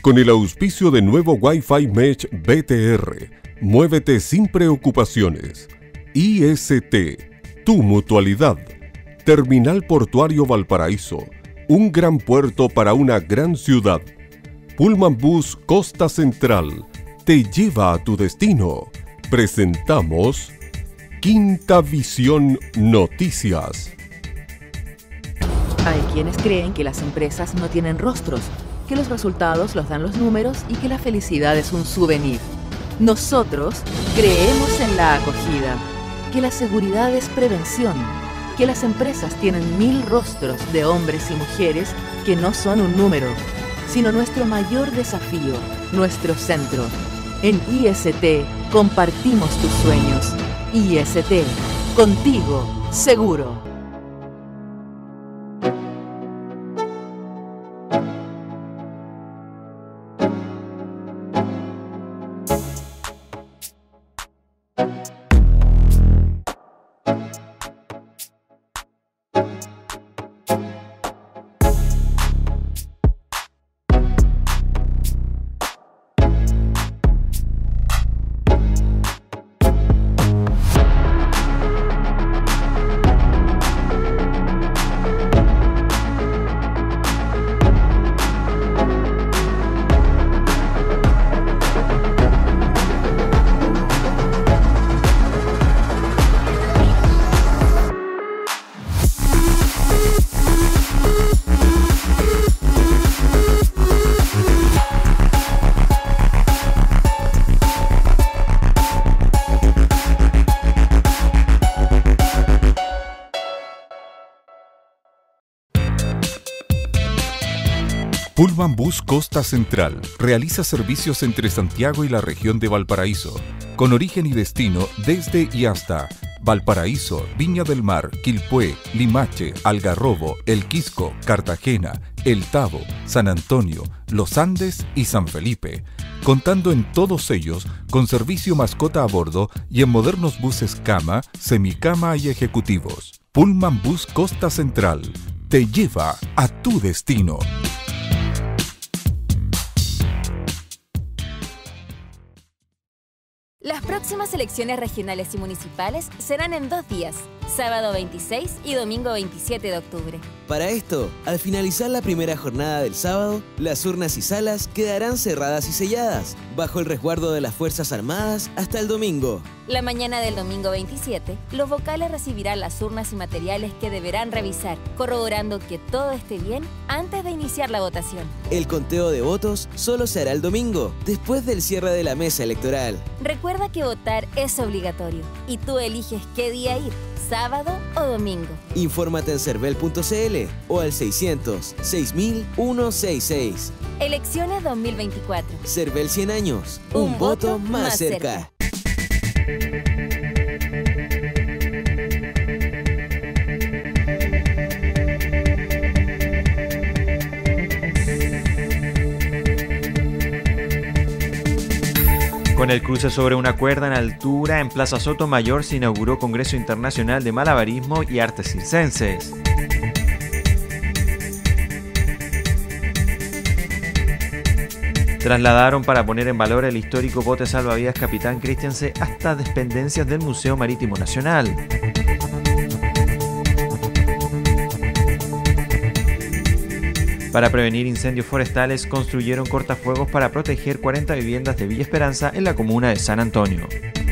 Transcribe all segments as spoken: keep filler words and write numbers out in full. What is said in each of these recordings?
Con el auspicio de nuevo Wi-Fi Mesh B T R, muévete sin preocupaciones. I S T, tu mutualidad. Terminal Portuario Valparaíso, un gran puerto para una gran ciudad. Pullman Bus Costa Central, te lleva a tu destino. Presentamos Quinta Visión Noticias. Hay quienes creen que las empresas no tienen rostros, que los resultados los dan los números y que la felicidad es un souvenir. Nosotros creemos en la acogida, que la seguridad es prevención, que las empresas tienen mil rostros de hombres y mujeres que no son un número, sino nuestro mayor desafío, nuestro centro. En I S T compartimos tus sueños. I S T, contigo, seguro. Pullman Bus Costa Central realiza servicios entre Santiago y la región de Valparaíso, con origen y destino desde y hasta Valparaíso, Viña del Mar, Quilpué, Limache, Algarrobo, El Quisco, Cartagena, El Tabo, San Antonio, Los Andes y San Felipe, contando en todos ellos con servicio mascota a bordo y en modernos buses cama, semicama y ejecutivos. Pullman Bus Costa Central te lleva a tu destino. Las próximas elecciones regionales y municipales serán en dos días, sábado veintiséis y domingo veintisiete de octubre. Para esto, al finalizar la primera jornada del sábado, las urnas y salas quedarán cerradas y selladas, bajo el resguardo de las Fuerzas Armadas hasta el domingo. La mañana del domingo veintisiete, los vocales recibirán las urnas y materiales que deberán revisar, corroborando que todo esté bien antes de iniciar la votación. El conteo de votos solo se hará el domingo, después del cierre de la mesa electoral. Recuerda que votar es obligatorio y tú eliges qué día ir, sábado o domingo. Infórmate en cervel punto c l o al seiscientos, seis mil ciento sesenta y seis. Elecciones dos mil veinticuatro. Cervel cien años. Un, un voto, voto más, más cerca. cerca. Con el cruce sobre una cuerda en altura, en Plaza Sotomayor se inauguró Congreso Internacional de Malabarismo y Artes Circenses. Trasladaron para poner en valor el histórico bote salvavidas Capitán Christiansen hasta dependencias del Museo Marítimo Nacional. Para prevenir incendios forestales, construyeron cortafuegos para proteger cuarenta viviendas de Villa Esperanza en la comuna de San Antonio.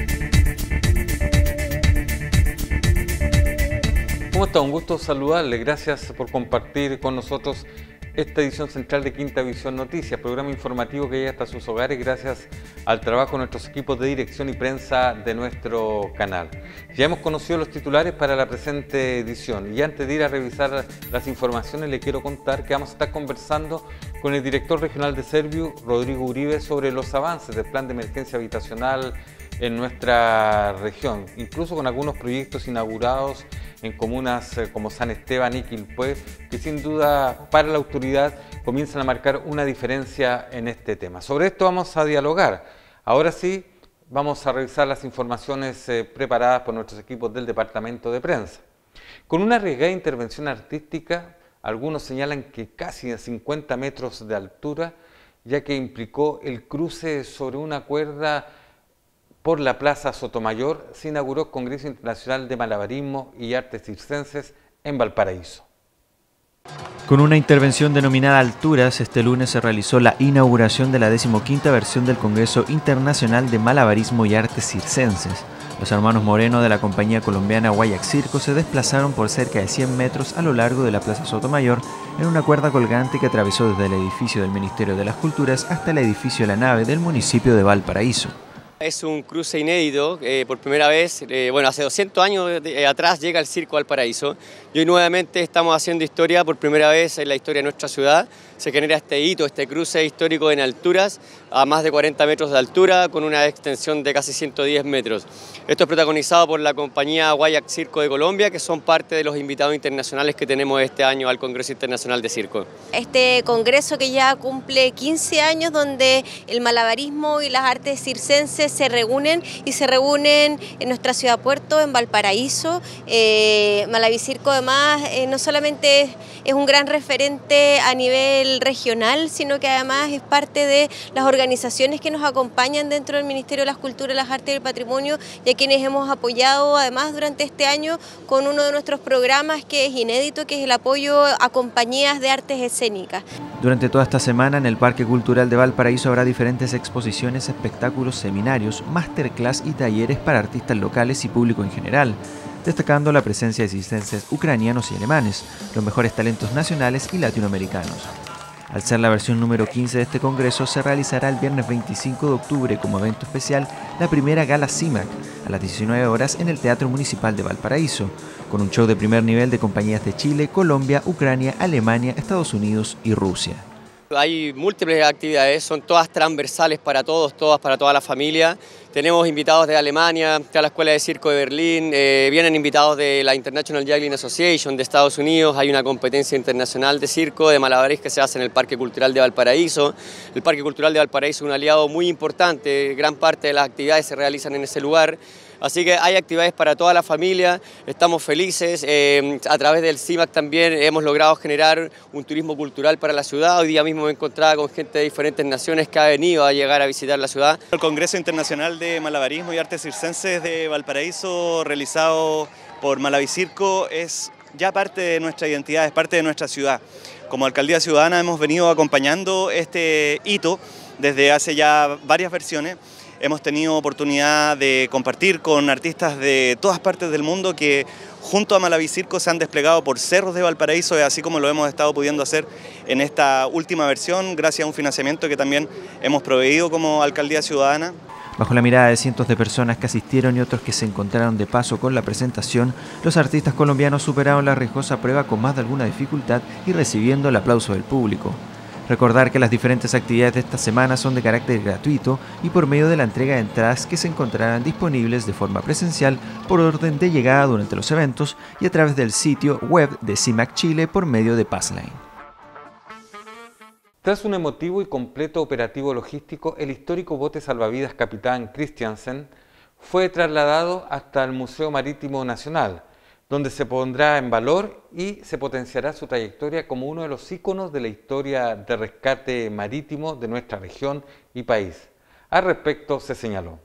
¿Cómo está? Un gusto saludarle. Gracias por compartir con nosotros esta edición central de Quinta Visión Noticias, programa informativo que llega hasta sus hogares gracias al trabajo de nuestros equipos de dirección y prensa de nuestro canal. Ya hemos conocido los titulares para la presente edición y antes de ir a revisar las informaciones le quiero contar que vamos a estar conversando con el director regional de Serviu, Rodrigo Uribe, sobre los avances del plan de emergencia habitacional en nuestra región, incluso con algunos proyectos inaugurados en comunas como San Esteban y Quilpué, que sin duda para la autoridad comienzan a marcar una diferencia en este tema. Sobre esto vamos a dialogar. Ahora sí, vamos a revisar las informaciones eh, preparadas por nuestros equipos del Departamento de Prensa. Con una arriesgada intervención artística, algunos señalan que casi a cincuenta metros de altura, ya que implicó el cruce sobre una cuerda por la Plaza Sotomayor. Se inauguró el Congreso Internacional de Malabarismo y Artes Circenses en Valparaíso. Con una intervención denominada Alturas, este lunes se realizó la inauguración de la decimoquinta versión del Congreso Internacional de Malabarismo y Artes Circenses. Los hermanos Moreno de la compañía colombiana Guayac Circo se desplazaron por cerca de cien metros a lo largo de la Plaza Sotomayor en una cuerda colgante que atravesó desde el edificio del Ministerio de las Culturas hasta el edificio La Nave del municipio de Valparaíso. Es un cruce inédito, eh, por primera vez, eh, bueno, hace doscientos años de, eh, atrás llega el Circo Valparaíso y hoy nuevamente estamos haciendo historia por primera vez en la historia de nuestra ciudad. Se genera este hito, este cruce histórico en alturas, a más de cuarenta metros de altura, con una extensión de casi ciento diez metros. Esto es protagonizado por la compañía Guayac Circo de Colombia, que son parte de los invitados internacionales que tenemos este año al Congreso Internacional de Circo. Este congreso que ya cumple quince años, donde el malabarismo y las artes circenses se reúnen y se reúnen en nuestra ciudad puerto, en Valparaíso. Eh, Malabicirco además eh, no solamente es, es un gran referente a nivel regional, sino que además es parte de las organizaciones que nos acompañan dentro del Ministerio de las Culturas, las Artes y el Patrimonio, y a quienes hemos apoyado además durante este año con uno de nuestros programas que es inédito, que es el apoyo a compañías de artes escénicas. Durante toda esta semana en el Parque Cultural de Valparaíso habrá diferentes exposiciones, espectáculos, seminarios, masterclass y talleres para artistas locales y público en general, destacando la presencia de circenses ucranianos y alemanes, los mejores talentos nacionales y latinoamericanos. Al ser la versión número quince de este congreso, se realizará el viernes veinticinco de octubre como evento especial la primera gala CIMAC a las diecinueve horas en el Teatro Municipal de Valparaíso, con un show de primer nivel de compañías de Chile, Colombia, Ucrania, Alemania, Estados Unidos y Rusia. Hay múltiples actividades, son todas transversales para todos, todas para toda la familia. Tenemos invitados de Alemania, de la Escuela de Circo de Berlín, eh, vienen invitados de la International Juggling Association de Estados Unidos, hay una competencia internacional de circo, de malabarismo que se hace en el Parque Cultural de Valparaíso. El Parque Cultural de Valparaíso es un aliado muy importante, gran parte de las actividades se realizan en ese lugar. Así que hay actividades para toda la familia, estamos felices, eh, a través del CIMAC también hemos logrado generar un turismo cultural para la ciudad. Hoy día mismo me encontraba con gente de diferentes naciones que ha venido a llegar a visitar la ciudad. El Congreso Internacional de Malabarismo y Artes Circenses de Valparaíso, realizado por Malabicirco, es ya parte de nuestra identidad, es parte de nuestra ciudad. Como Alcaldía Ciudadana hemos venido acompañando este hito desde hace ya varias versiones. Hemos tenido oportunidad de compartir con artistas de todas partes del mundo que junto a Malabicirco se han desplegado por cerros de Valparaíso, así como lo hemos estado pudiendo hacer en esta última versión, gracias a un financiamiento que también hemos proveído como Alcaldía Ciudadana. Bajo la mirada de cientos de personas que asistieron y otros que se encontraron de paso con la presentación, los artistas colombianos superaron la riesgosa prueba con más de alguna dificultad y recibiendo el aplauso del público. Recordar que las diferentes actividades de esta semana son de carácter gratuito y por medio de la entrega de entradas que se encontrarán disponibles de forma presencial por orden de llegada durante los eventos y a través del sitio web de CIMAC Chile por medio de Passline. Tras un emotivo y completo operativo logístico, el histórico bote salvavidas Capitán Christiansen fue trasladado hasta el Museo Marítimo Nacional, donde se pondrá en valor y se potenciará su trayectoria como uno de los íconos de la historia de rescate marítimo de nuestra región y país. Al respecto se señaló.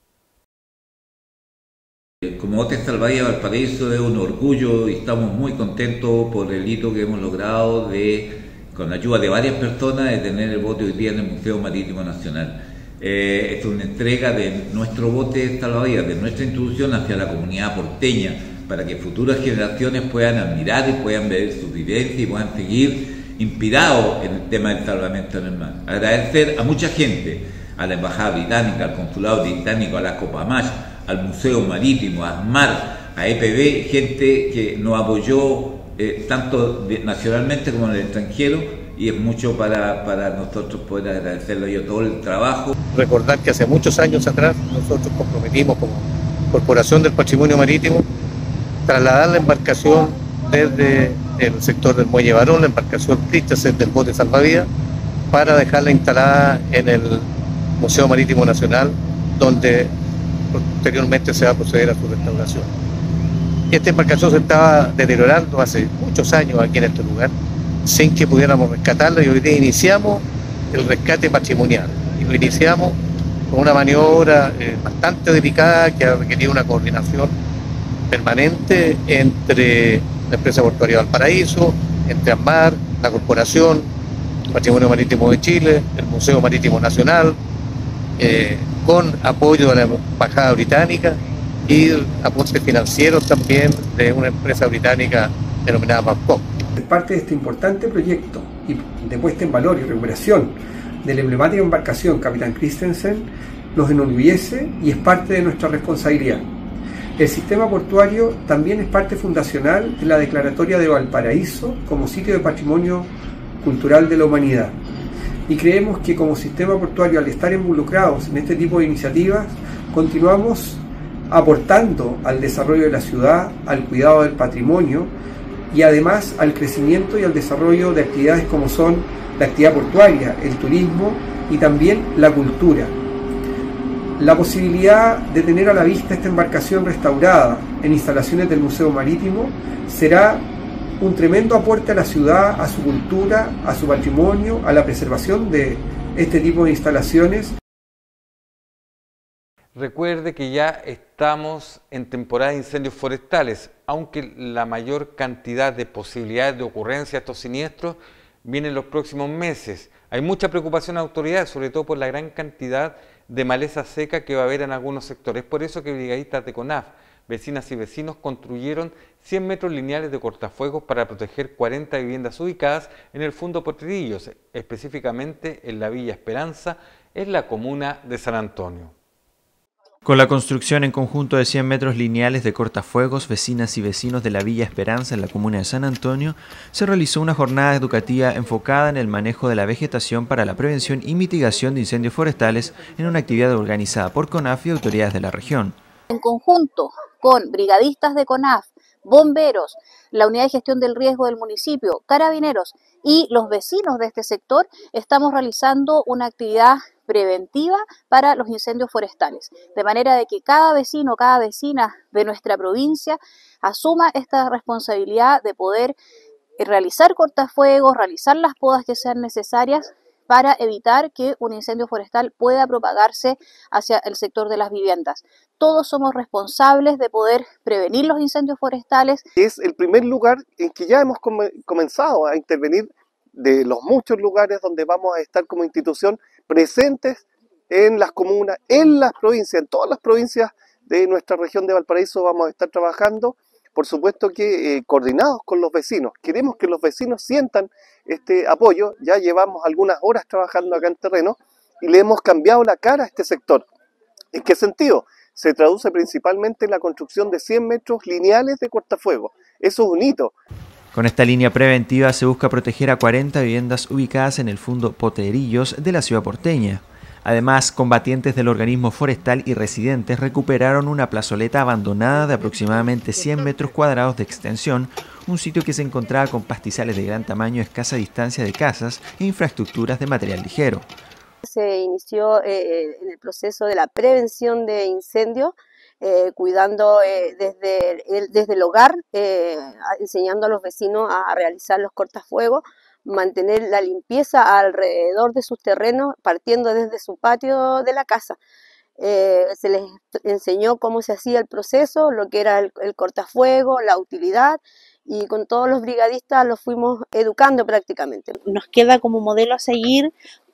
Como bote salvavidas Valparaíso es un orgullo y estamos muy contentos por el hito que hemos logrado de, con la ayuda de varias personas, de tener el bote hoy día en el Museo Marítimo Nacional. Eh, es una entrega de nuestro bote salvavidas, de nuestra institución hacia la comunidad porteña, para que futuras generaciones puedan admirar y puedan ver su vivencia y puedan seguir inspirados en el tema del salvamento en el mar. Agradecer a mucha gente, a la Embajada Británica, al Consulado Británico, a la Copamash, al Museo Marítimo, a ASMAR, a E P B, gente que nos apoyó eh, tanto de, nacionalmente como en el extranjero, y es mucho para, para nosotros poder agradecerle yo todo el trabajo. Recordar que hace muchos años atrás nosotros comprometimos como Corporación del Patrimonio Marítimo trasladar la embarcación desde el sector del Muelle Barón, la embarcación Christiansen del bote salvavidas, para dejarla instalada en el Museo Marítimo Nacional, donde posteriormente se va a proceder a su restauración. Esta embarcación se estaba deteriorando hace muchos años aquí en este lugar, sin que pudiéramos rescatarla, y hoy día iniciamos el rescate patrimonial. Y lo iniciamos con una maniobra eh, bastante delicada que ha requerido una coordinación permanente entre la empresa portuaria Valparaíso, entre ANMAR, la Corporación, Patrimonio Marítimo de Chile, el Museo Marítimo Nacional, eh, con apoyo de la Embajada Británica y aportes financieros también de una empresa británica denominada Babcock. Es parte de este importante proyecto y de puesta en valor y recuperación de la emblemática embarcación Capitán Christensen nos enorgullece y es parte de nuestra responsabilidad. El sistema portuario también es parte fundacional de la declaratoria de Valparaíso como sitio de patrimonio cultural de la humanidad. Y creemos que como sistema portuario, al estar involucrados en este tipo de iniciativas, continuamos aportando al desarrollo de la ciudad, al cuidado del patrimonio y además al crecimiento y al desarrollo de actividades como son la actividad portuaria, el turismo y también la cultura. La posibilidad de tener a la vista esta embarcación restaurada en instalaciones del Museo Marítimo será un tremendo aporte a la ciudad, a su cultura, a su patrimonio, a la preservación de este tipo de instalaciones. Recuerde que ya estamos en temporada de incendios forestales, aunque la mayor cantidad de posibilidades de ocurrencia de estos siniestros viene en los próximos meses. Hay mucha preocupación en las autoridades, sobre todo por la gran cantidad de maleza seca que va a haber en algunos sectores. Es por eso que brigadistas de CONAF, vecinas y vecinos, construyeron cien metros lineales de cortafuegos para proteger cuarenta viviendas ubicadas en el Fundo Potrerillos, específicamente en la Villa Esperanza, en la comuna de San Antonio. Con la construcción en conjunto de cien metros lineales de cortafuegos, vecinas y vecinos de la Villa Esperanza en la comuna de San Antonio, se realizó una jornada educativa enfocada en el manejo de la vegetación para la prevención y mitigación de incendios forestales en una actividad organizada por CONAF y autoridades de la región. En conjunto con brigadistas de CONAF, bomberos, la unidad de gestión del riesgo del municipio, carabineros y los vecinos de este sector, estamos realizando una actividad preventiva para los incendios forestales, de manera de que cada vecino, cada vecina de nuestra provincia asuma esta responsabilidad de poder realizar cortafuegos, realizar las podas que sean necesarias para evitar que un incendio forestal pueda propagarse hacia el sector de las viviendas. Todos somos responsables de poder prevenir los incendios forestales. Es el primer lugar en que ya hemos comenzado a intervenir de los muchos lugares donde vamos a estar como institución presentes en las comunas, en las provincias, en todas las provincias de nuestra región de Valparaíso vamos a estar trabajando, por supuesto que eh, coordinados con los vecinos. Queremos que los vecinos sientan este apoyo, ya llevamos algunas horas trabajando acá en terreno y le hemos cambiado la cara a este sector. ¿En qué sentido? Se traduce principalmente en la construcción de cien metros lineales de cortafuegos. Eso es un hito. Con esta línea preventiva se busca proteger a cuarenta viviendas ubicadas en el Fundo Potrerillos de la ciudad porteña. Además, combatientes del organismo forestal y residentes recuperaron una plazoleta abandonada de aproximadamente cien metros cuadrados de extensión, un sitio que se encontraba con pastizales de gran tamaño a escasa distancia de casas e infraestructuras de material ligero. Se inició eh, en el proceso de la prevención de incendios, Eh, cuidando eh, desde, el, desde el hogar, eh, enseñando a los vecinos a, a realizar los cortafuegos, mantener la limpieza alrededor de sus terrenos, partiendo desde su patio de la casa. Eh, se les enseñó cómo se hacía el proceso, lo que era el, el cortafuego, la utilidad, y con todos los brigadistas los fuimos educando prácticamente. Nos queda como modelo a seguir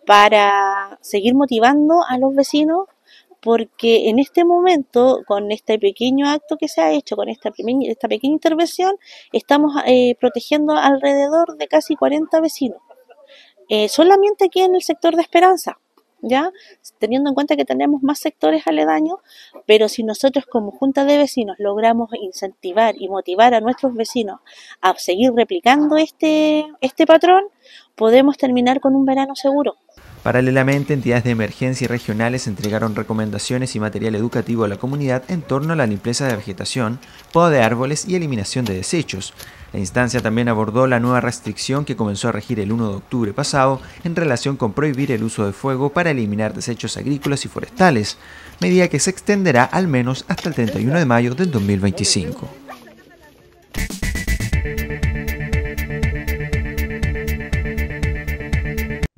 para seguir motivando a los vecinos, porque en este momento, con este pequeño acto que se ha hecho, con esta, esta pequeña intervención, estamos eh, protegiendo alrededor de casi cuarenta vecinos, eh, solamente aquí en el sector de Esperanza, ¿ya? Teniendo en cuenta que tenemos más sectores aledaños, pero si nosotros como Junta de Vecinos logramos incentivar y motivar a nuestros vecinos a seguir replicando este, este patrón, podemos terminar con un verano seguro. Paralelamente, entidades de emergencia y regionales entregaron recomendaciones y material educativo a la comunidad en torno a la limpieza de vegetación, poda de árboles y eliminación de desechos. La instancia también abordó la nueva restricción que comenzó a regir el uno de octubre pasado en relación con prohibir el uso de fuego para eliminar desechos agrícolas y forestales, medida que se extenderá al menos hasta el treinta y uno de mayo del dos mil veinticinco.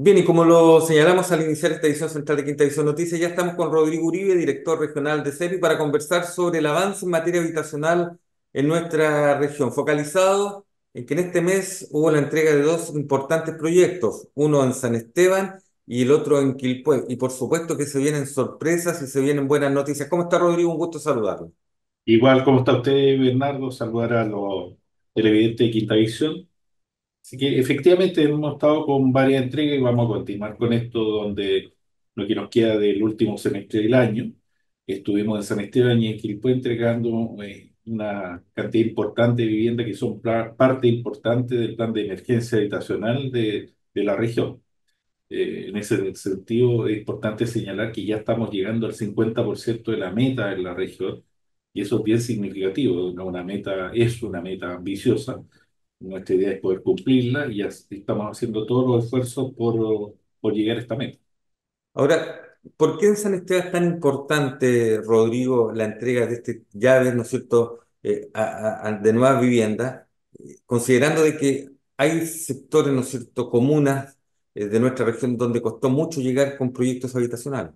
Bien, y como lo señalamos al iniciar esta edición central de Quinta Edición Noticias, ya estamos con Rodrigo Uribe, director regional de CEPI, para conversar sobre el avance en materia habitacional en nuestra región, focalizado en que en este mes hubo la entrega de dos importantes proyectos, uno en San Esteban y el otro en Quilpué, y por supuesto que se vienen sorpresas y se vienen buenas noticias. ¿Cómo está, Rodrigo? Un gusto saludarlo. Igual, ¿cómo está usted, Bernardo? Saludar a los televidentes de Quinta Visión. Así que efectivamente hemos estado con varias entregas y vamos a continuar con esto, donde lo que nos queda del último semestre del año. Estuvimos en San Esteban y en Quilpué entregando eh, una cantidad importante de viviendas que son pla- parte importante del plan de emergencia habitacional de, de la región. Eh, en ese sentido, es importante señalar que ya estamos llegando al cincuenta por ciento de la meta en la región, y eso es bien significativo. Una una meta es una meta ambiciosa. Nuestra idea es poder cumplirla y as- estamos haciendo todos los esfuerzos por, por llegar a esta meta. Ahora, ¿por qué en San Esteban es tan importante, Rodrigo, la entrega de este llave, ¿no es cierto?, eh, a- a- a- de nuevas viviendas, eh, considerando de que hay sectores, ¿no es cierto?, comunas eh, de nuestra región donde costó mucho llegar con proyectos habitacionales.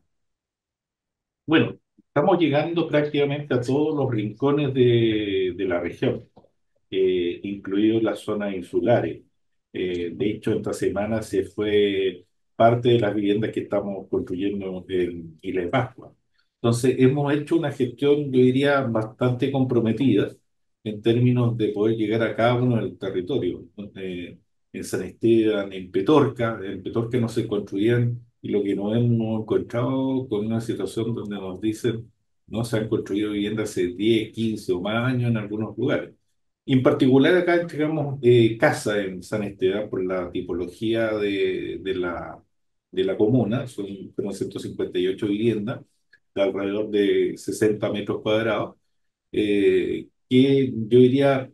Bueno, estamos llegando prácticamente a todos los rincones de, de la región, eh, incluidos las zonas insulares. Eh, de hecho, esta semana se fue parte de las viviendas que estamos construyendo en Isla de Pascua. Entonces, hemos hecho una gestión, yo diría, bastante comprometida en términos de poder llegar a cada uno del territorio. Eh, en San Esteban, en Petorca, en Petorca no se construían, y lo que nos hemos encontrado con una situación donde nos dicen no se han construido viviendas hace diez, quince o más años en algunos lugares. Y en particular acá entregamos eh, casa en San Esteban por la tipología de, de la, de la comuna, son, fueron ciento cincuenta y ocho viviendas de alrededor de sesenta metros cuadrados, eh, que yo diría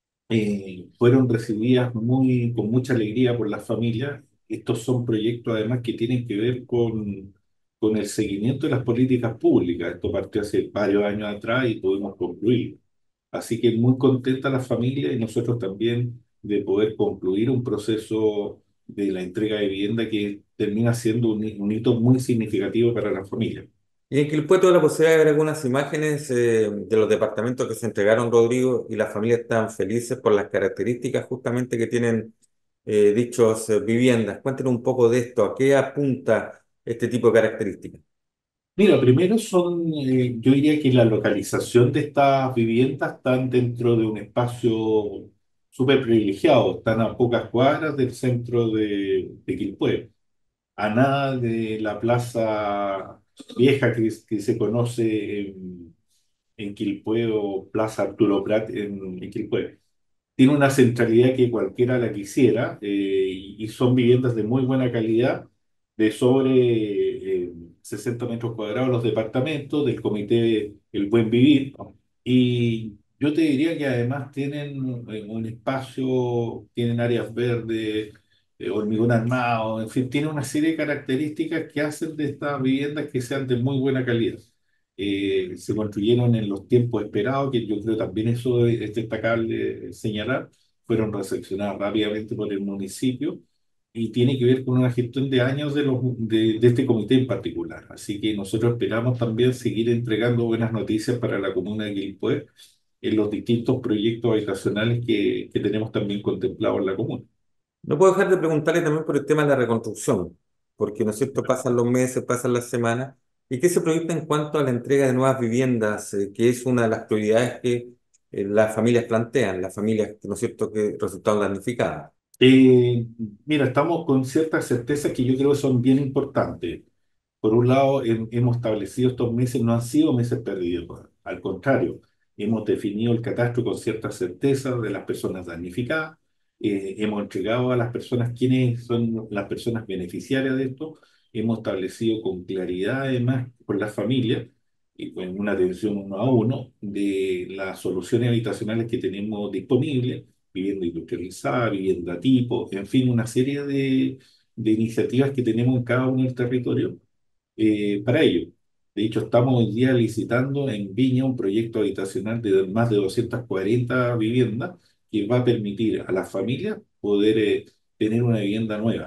eh, fueron recibidas muy, con mucha alegría por las familias. Estos son proyectos además que tienen que ver con, con el seguimiento de las políticas públicas. Esto partió hace varios años atrás y pudimos concluir. Así que muy contenta la familia y nosotros también de poder concluir un proceso de la entrega de vivienda que termina siendo un, un hito muy significativo para la familia. Y en Quilpué tuve la posibilidad de ver algunas imágenes eh, de los departamentos que se entregaron, Rodrigo, y las familias están felices por las características justamente que tienen eh, dichas eh, viviendas. Cuéntenos un poco de esto, ¿a qué apunta este tipo de características? Mira, primero son, eh, yo diría que la localización de estas viviendas están dentro de un espacio súper privilegiado, están a pocas cuadras del centro de, de Quilpué, a nada de la plaza vieja que, que se conoce en, en Quilpué, o Plaza Arturo Prat en, en Quilpué. Tiene una centralidad que cualquiera la quisiera, eh, y, y son viviendas de muy buena calidad, de sobre eh, sesenta metros cuadrados los departamentos del comité El Buen Vivir. Y yo te diría que además tienen eh, un espacio, tienen áreas verdes, eh, hormigón armado, en fin, tiene una serie de características que hacen de estas viviendas que sean de muy buena calidad. Eh, se construyeron en los tiempos esperados, que yo creo también eso es es destacable señalar, fueron recepcionadas rápidamente por el municipio, y tiene que ver con una gestión de años de, los, de, de este comité en particular. Así que nosotros esperamos también seguir entregando buenas noticias para la comuna de Quilpué en los distintos proyectos habitacionales que, que tenemos también contemplados en la comuna. No puedo dejar de preguntarle también por el tema de la reconstrucción, porque, ¿no es cierto?, pasan los meses, pasan las semanas, y qué se proyecta en cuanto a la entrega de nuevas viviendas, eh, que es una de las prioridades que eh, las familias plantean, las familias, ¿no es cierto?, que resultaron damnificadas. Eh, Mira, estamos con ciertas certezas que yo creo que son bien importantes. Por un lado, hem- hemos establecido estos meses, no han sido meses perdidos, al contrario, hemos definido el catastro con cierta certeza de las personas damnificadas, eh, hemos entregado a las personas quiénes son las personas beneficiarias de esto, hemos establecido con claridad además con las familias y con una atención uno a uno de las soluciones habitacionales que tenemos disponibles, vivienda industrializada, vivienda tipo, en fin, una serie de, de iniciativas que tenemos en cada uno del territorio eh, para ello. De hecho, estamos hoy día licitando en Viña un proyecto habitacional de más de doscientas cuarenta viviendas que va a permitir a las familias poder eh, tener una vivienda nueva.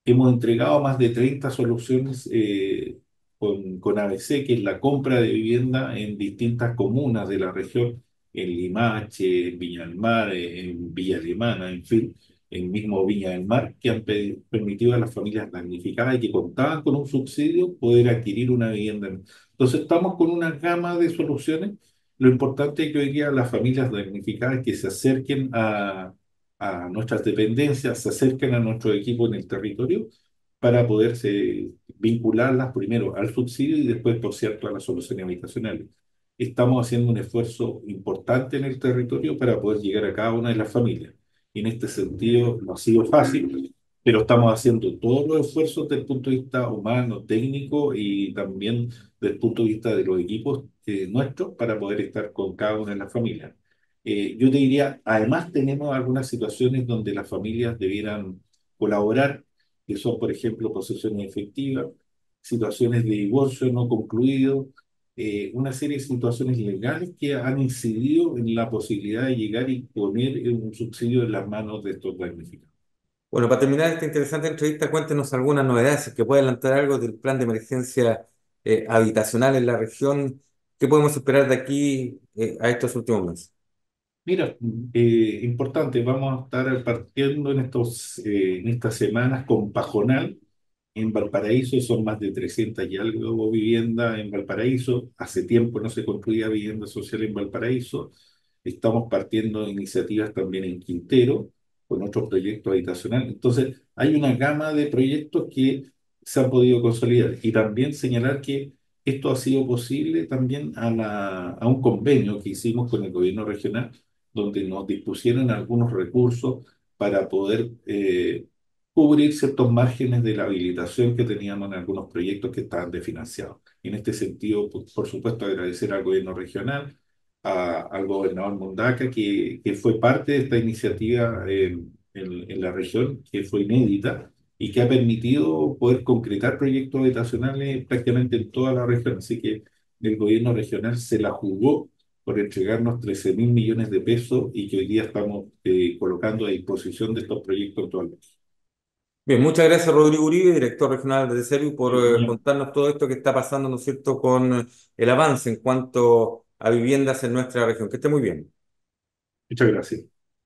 Hemos entregado más de treinta soluciones eh, con, con A B C, que es la compra de vivienda en distintas comunas de la región, en Limache, en Viña del Mar, en Villa Alemana, en fin, en mismo Viña del Mar, que han pe- permitido a las familias damnificadas y que contaban con un subsidio poder adquirir una vivienda. Entonces estamos con una gama de soluciones. Lo importante es que hoy día las familias damnificadas que se acerquen a a nuestras dependencias, se acerquen a nuestro equipo en el territorio para poderse vincularlas primero al subsidio y después, por cierto, a las soluciones habitacionales. Estamos haciendo un esfuerzo importante en el territorio para poder llegar a cada una de las familias. Y en este sentido no ha sido fácil, pero estamos haciendo todos los esfuerzos desde el punto de vista humano, técnico y también desde el punto de vista de los equipos eh, nuestros para poder estar con cada una de las familias. Eh, yo te diría, además tenemos algunas situaciones donde las familias debieran colaborar, que son, por ejemplo, posesiones efectivas, situaciones de divorcio no concluido, eh, una serie de situaciones legales que han incidido en la posibilidad de llegar y poner un subsidio en las manos de estos damnificados. Bueno, para terminar esta interesante entrevista, cuéntenos algunas novedades, si es que puede adelantar algo del plan de emergencia eh, habitacional en la región. ¿Qué podemos esperar de aquí eh, a estos últimos meses? Mira, eh, importante, vamos a estar partiendo en, estos, eh, en estas semanas con Pajonal. En Valparaíso son más de trescientas y algo viviendas en Valparaíso. Hace tiempo no se construía vivienda social en Valparaíso. Estamos partiendo de iniciativas también en Quintero, con otros proyectos habitacionales. Entonces, hay una gama de proyectos que se han podido consolidar. Y también señalar que esto ha sido posible también a, la, a un convenio que hicimos con el gobierno regional, donde nos dispusieron algunos recursos para poder eh, cubrir ciertos márgenes de la habilitación que teníamos en algunos proyectos que estaban desfinanciados. En este sentido, por, por supuesto, agradecer al gobierno regional, a- al gobernador Mundaca, que, que fue parte de esta iniciativa en, en- en la región, que fue inédita y que ha permitido poder concretar proyectos habitacionales prácticamente en toda la región. Así que el gobierno regional se la jugó por entregarnos trece mil millones de pesos y que hoy día estamos eh, colocando a disposición de estos proyectos en todo el país. Bien, muchas gracias Rodrigo Uribe, director regional de Deservi, por Sí, eh, señor. contarnos todo esto que está pasando, ¿no es cierto?, con eh, el avance en cuanto a viviendas en nuestra región. Que esté muy bien. Muchas gracias.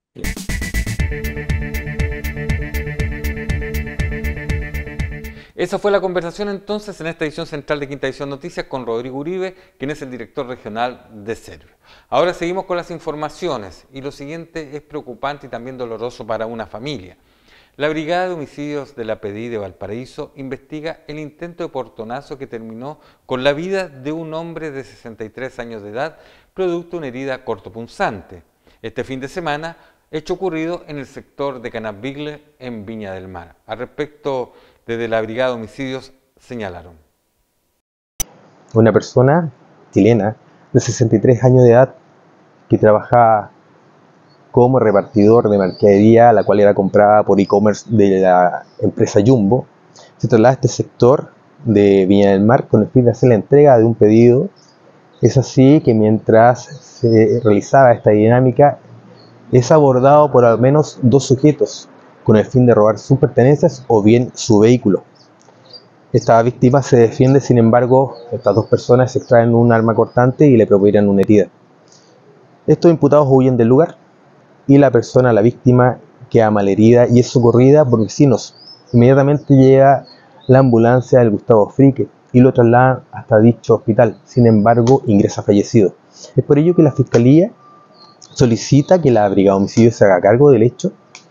Esa fue la conversación entonces en esta edición central de Quinta Edición Noticias con Rodrigo Uribe, quien es el director regional de Deservi. Ahora seguimos con las informaciones y lo siguiente es preocupante y también doloroso para una familia. La Brigada de Homicidios de la P D I de Valparaíso investiga el intento de portonazo que terminó con la vida de un hombre de sesenta y tres años de edad, producto de una herida cortopunzante. Este fin de semana, hecho ocurrido en el sector de Canabigle, en Viña del Mar. Al respecto, desde la Brigada de Homicidios señalaron. Una persona chilena de sesenta y tres años de edad que trabajaba como repartidor de mercadería, la cual era comprada por e-commerce de la empresa Jumbo, se traslada a este sector de Viña del Mar con el fin de hacer la entrega de un pedido. Es así que mientras se realizaba esta dinámica, es abordado por al menos dos sujetos con el fin de robar sus pertenencias o bien su vehículo. Esta víctima se defiende, sin embargo, estas dos personas extraen un arma cortante y le provocan una herida. Estos imputados huyen del lugar y la persona, la víctima, queda malherida y es socorrida por vecinos. Inmediatamente llega la ambulancia del Gustavo Frique y lo trasladan hasta dicho hospital. Sin embargo, ingresa fallecido. Es por ello que la Fiscalía solicita que la Brigada de Homicidios se haga cargo del hecho,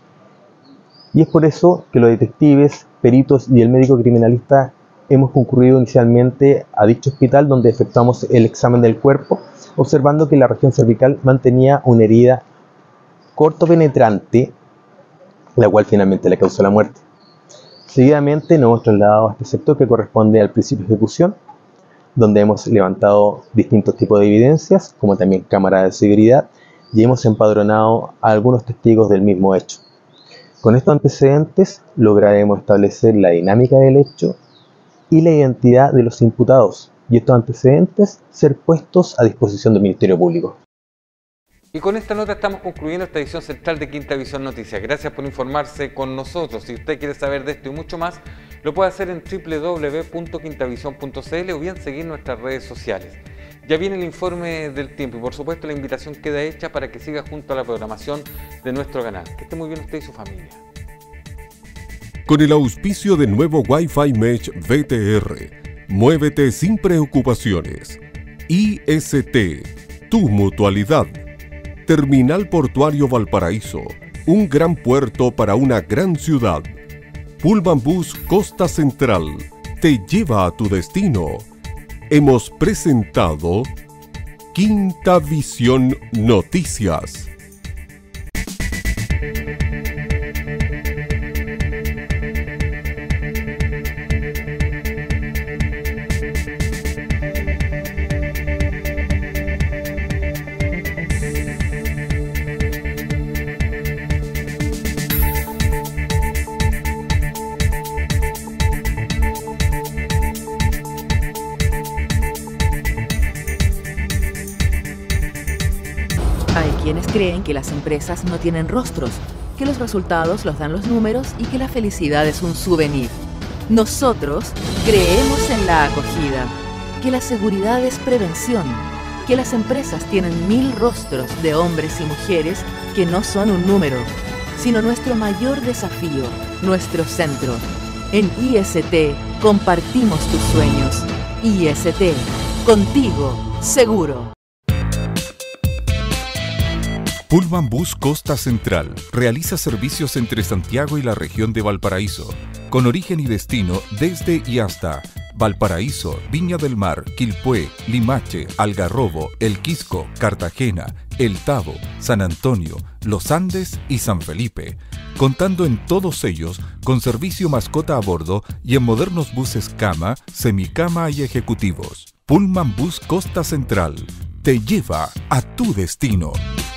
y es por eso que los detectives, peritos y el médico criminalista hemos concurrido inicialmente a dicho hospital, donde efectuamos el examen del cuerpo, observando que la región cervical mantenía una herida corto penetrante, la cual finalmente le causó la muerte. Seguidamente nos hemos trasladado a este sector que corresponde al principio de ejecución, donde hemos levantado distintos tipos de evidencias, como también cámaras de seguridad, y hemos empadronado a algunos testigos del mismo hecho. Con estos antecedentes lograremos establecer la dinámica del hecho y la identidad de los imputados, y estos antecedentes ser puestos a disposición del Ministerio Público. Y con esta nota estamos concluyendo esta edición central de Quinta Visión Noticias. Gracias por informarse con nosotros. Si usted quiere saber de esto y mucho más, lo puede hacer en doble u doble u doble u punto quintavisión punto c l o bien seguir nuestras redes sociales. Ya viene el informe del tiempo y por supuesto la invitación queda hecha para que siga junto a la programación de nuestro canal. Que esté muy bien usted y su familia. Con el auspicio de nuevo Wi-Fi Mesh V T R, muévete sin preocupaciones. I S T, tu mutualidad. Terminal Portuario Valparaíso, un gran puerto para una gran ciudad. Pullman Bus Costa Central, te lleva a tu destino. Hemos presentado Quinta Visión Noticias. Quienes creen que las empresas no tienen rostros, que los resultados los dan los números y que la felicidad es un souvenir. Nosotros creemos en la acogida, que la seguridad es prevención, que las empresas tienen mil rostros de hombres y mujeres que no son un número, sino nuestro mayor desafío, nuestro centro. En I S T compartimos tus sueños. I S T, contigo, seguro. Pullman Bus Costa Central realiza servicios entre Santiago y la región de Valparaíso, con origen y destino desde y hasta Valparaíso, Viña del Mar, Quilpué, Limache, Algarrobo, El Quisco, Cartagena, El Tabo, San Antonio, Los Andes y San Felipe, contando en todos ellos con servicio mascota a bordo y en modernos buses cama, semicama y ejecutivos. Pullman Bus Costa Central te lleva a tu destino.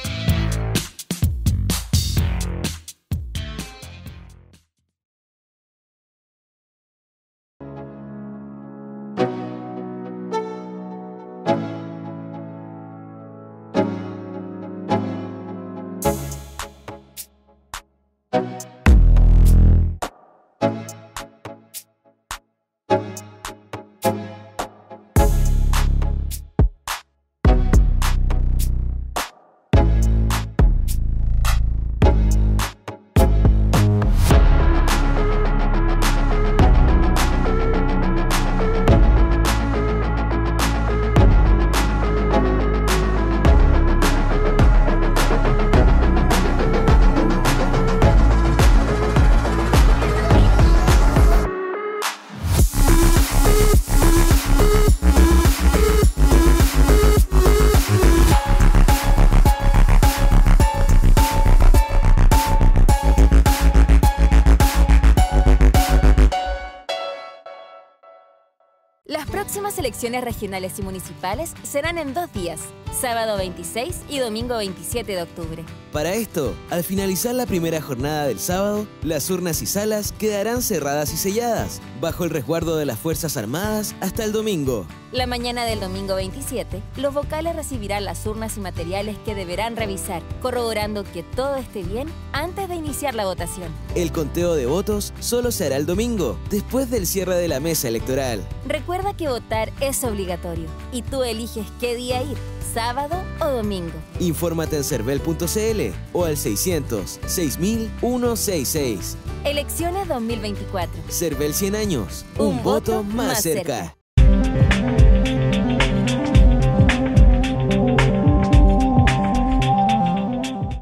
Las próximas elecciones regionales y municipales serán en dos días, sábado veintiséis y domingo veintisiete de octubre. Para esto, al finalizar la primera jornada del sábado, las urnas y salas quedarán cerradas y selladas, bajo el resguardo de las Fuerzas Armadas hasta el domingo. La mañana del domingo veintisiete, los vocales recibirán las urnas y materiales que deberán revisar, corroborando que todo esté bien antes de iniciar la votación. El conteo de votos solo se hará el domingo, después del cierre de la mesa electoral. Recuerda que votar es obligatorio y tú eliges qué día ir, sábado o domingo. Infórmate en cervel punto c l o al seiscientos, seis mil ciento sesenta y seis. Elecciones dos mil veinticuatro. Cervel cien años. Un, Un voto, voto más cerca. cerca.